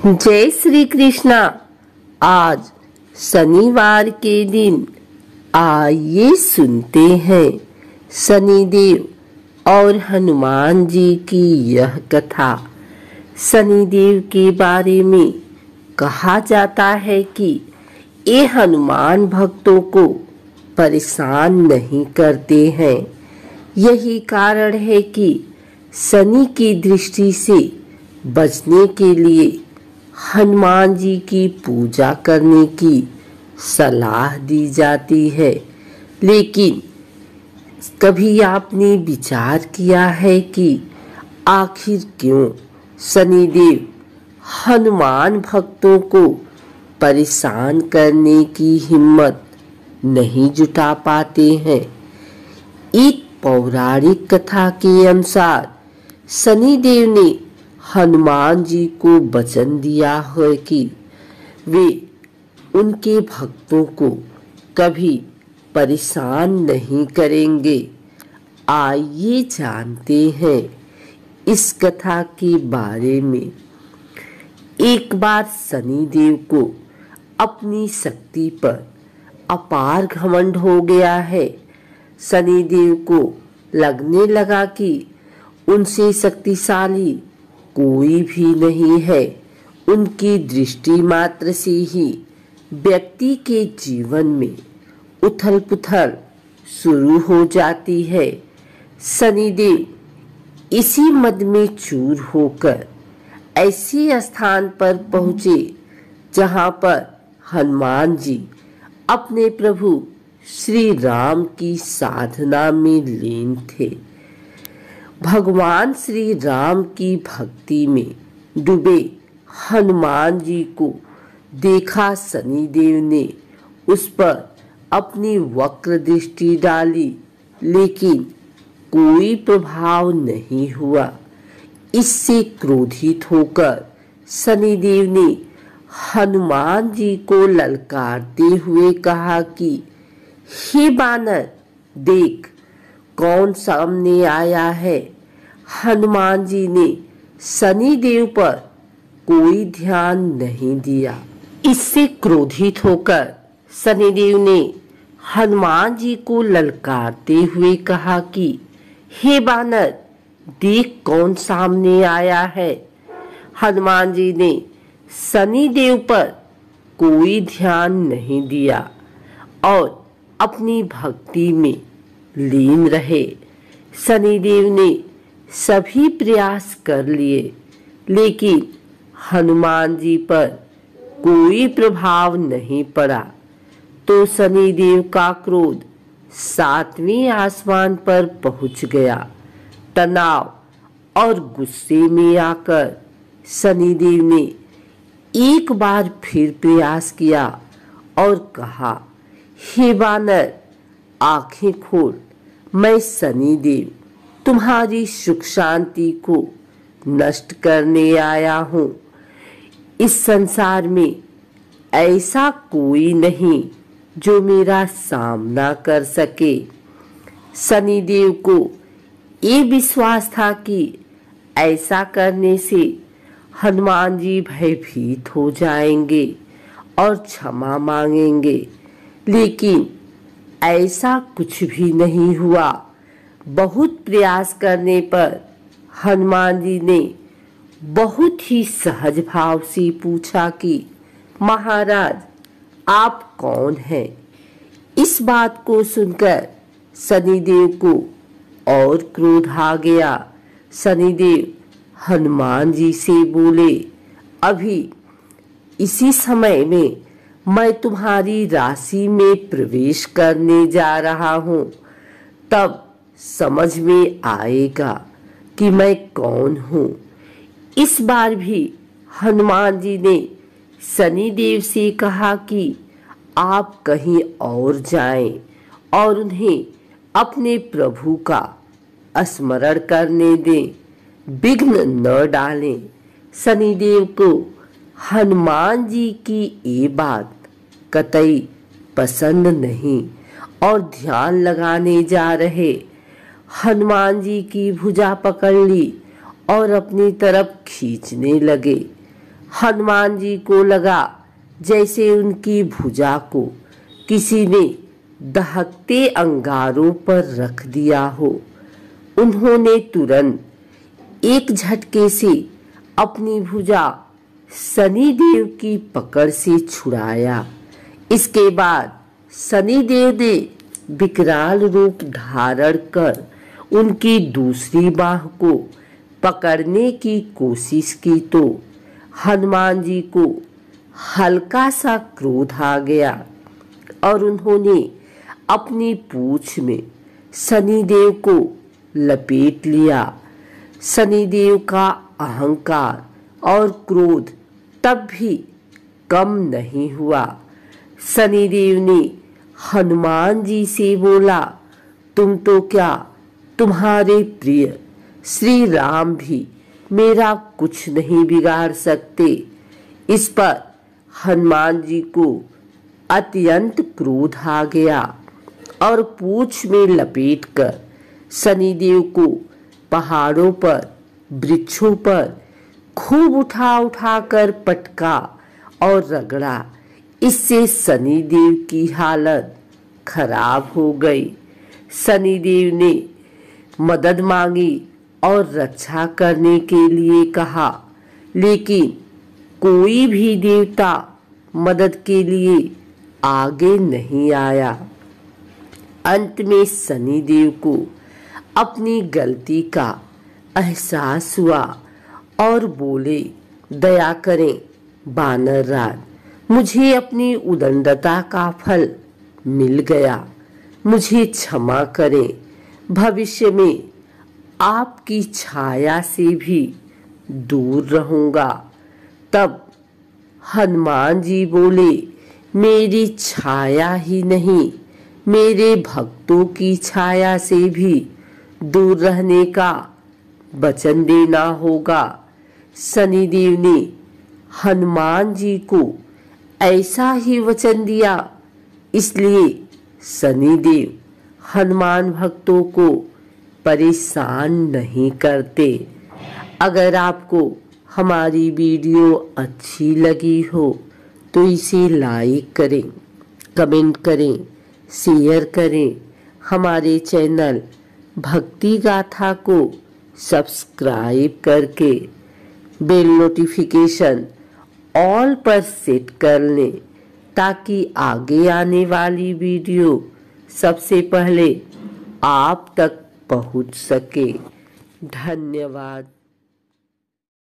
जय श्री कृष्णा। आज शनिवार के दिन आइए सुनते हैं शनिदेव और हनुमान जी की यह कथा। शनिदेव के बारे में कहा जाता है कि ये हनुमान भक्तों को परेशान नहीं करते हैं। यही कारण है कि शनि की दृष्टि से बचने के लिए हनुमान जी की पूजा करने की सलाह दी जाती है। लेकिन कभी आपने विचार किया है कि आखिर क्यों शनिदेव हनुमान भक्तों को परेशान करने की हिम्मत नहीं जुटा पाते हैं? एक पौराणिक कथा के अनुसार शनिदेव ने हनुमान जी को वचन दिया है कि वे उनके भक्तों को कभी परेशान नहीं करेंगे। आइए जानते हैं इस कथा के बारे में। एक बार शनिदेव को अपनी शक्ति पर अपार घमंड हो गया है। शनिदेव को लगने लगा कि उनसे शक्तिशाली कोई भी नहीं है। उनकी दृष्टि मात्र से ही व्यक्ति के जीवन में उथल पुथल शुरू हो जाती है। शनिदेव इसी मद में चूर होकर ऐसे स्थान पर पहुंचे जहां पर हनुमान जी अपने प्रभु श्री राम की साधना में लीन थे। भगवान श्री राम की भक्ति में डूबे हनुमान जी को देखा शनिदेव ने उस पर अपनी वक्र दृष्टि डाली, लेकिन कोई प्रभाव नहीं हुआ। इससे क्रोधित होकर शनिदेव ने हनुमान जी को ललकारते हुए कहा कि हे बानर, देख कौन सामने आया है। हनुमान जी ने शनिदेव पर कोई ध्यान नहीं दिया। इससे क्रोधित होकर शनिदेव ने हनुमान जी को ललकारते हुए कहा कि हे बानर, देख कौन सामने आया है। हनुमान जी ने शनिदेव पर कोई ध्यान नहीं दिया और अपनी भक्ति में लीन रहे। शनिदेव ने सभी प्रयास कर लिए, लेकिन हनुमान जी पर कोई प्रभाव नहीं पड़ा। तो शनिदेव का क्रोध 7वें आसमान पर पहुंच गया। तनाव और गुस्से में आकर शनिदेव ने एक बार फिर प्रयास किया और कहा, हे बानर, आंखें खोल। मैं शनिदेव तुम्हारी सुख शांति को नष्ट करने आया हूँ। इस संसार में ऐसा कोई नहीं जो मेरा सामना कर सके। शनिदेव को ये विश्वास था कि ऐसा करने से हनुमान जी भयभीत हो जाएंगे और क्षमा मांगेंगे, लेकिन ऐसा कुछ भी नहीं हुआ। बहुत प्रयास करने पर हनुमान जी ने बहुत ही सहज भाव से पूछा कि महाराज, आप कौन हैं? इस बात को सुनकर शनिदेव को और क्रोध आ गया। शनिदेव हनुमान जी से बोले, अभी इसी समय में मैं तुम्हारी राशि में प्रवेश करने जा रहा हूँ, तब समझ में आएगा कि मैं कौन हूँ। इस बार भी हनुमान जी ने शनिदेव से कहा कि आप कहीं और जाएं और उन्हें अपने प्रभु का स्मरण करने दें, विघ्न न डालें। शनिदेव को हनुमान जी की ये बात कतई पसंद नहीं और ध्यान लगाने जा रहे हनुमान जी की भुजा पकड़ ली और अपनी तरफ खींचने लगे। हनुमान जी को लगा जैसे उनकी भुजा को किसी ने दहकते अंगारों पर रख दिया हो। उन्होंने तुरंत एक झटके से अपनी भुजा शनिदेव की पकड़ से छुड़ाया। इसके बाद शनिदेव ने विकराल रूप धारण कर उनकी दूसरी बाह को पकड़ने की कोशिश की तो हनुमान जी को हल्का सा क्रोध आ गया और उन्होंने अपनी पूंछ में शनिदेव को लपेट लिया। शनिदेव का अहंकार और क्रोध तब भी कम नहीं हुआ। शनिदेव ने हनुमान जी से बोला, तुम तो क्या, तुम्हारे प्रिय श्री राम भी मेरा कुछ नहीं बिगाड़ सकते। इस पर हनुमान जी को अत्यंत क्रोध आ गया और पूंछ में लपेटकर शनिदेव को पहाड़ों पर, वृक्षों पर खूब उठा उठा कर पटका और रगड़ा। इससे शनिदेव की हालत खराब हो गई। शनिदेव ने मदद मांगी और रक्षा करने के लिए कहा, लेकिन कोई भी देवता मदद के लिए आगे नहीं आया। अंत में शनिदेव को अपनी गलती का एहसास हुआ और बोले, दया करें वानर राज, मुझे अपनी उदंडता का फल मिल गया, मुझे क्षमा करें। भविष्य में आपकी छाया से भी दूर रहूंगा। तब हनुमान जी बोले, मेरी छाया ही नहीं, मेरे भक्तों की छाया से भी दूर रहने का वचन देना होगा। शनिदेव ने हनुमान जी को ऐसा ही वचन दिया। इसलिए शनिदेव हनुमान भक्तों को परेशान नहीं करते। अगर आपको हमारी वीडियो अच्छी लगी हो तो इसे लाइक करें, कमेंट करें, शेयर करें। हमारे चैनल भक्ति गाथा को सब्सक्राइब करके बेल नोटिफिकेशन ऑल पर सेट कर लें ताकि आगे आने वाली वीडियो सबसे पहले आप तक पहुंच सके। धन्यवाद।